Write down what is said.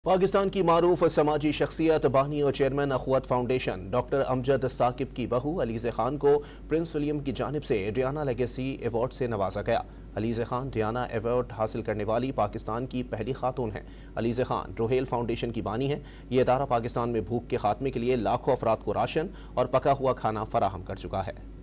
पाकिस्तान की मारूफ समाजी शख्सियत बानी और chairman Akhuwat foundation doctor Amjad Saqib की बहू अलीज़े खान को प्रिंस विलियम की जानिब से डियाना लेगेसी अवार्ड से नवाजा गया। अलीज़े खान डियाना अवार्ड हासिल करने वाली पाकिस्तान की पहली खातून हैं। अलीज़े खान रोहेल फाउंडेशन की बानी हैं। ये इदारा पाकिस्तान में भूख के खात्मे के लिए लाखों अफराद को राशन और पका हुआ खाना फराहम कर चुका है।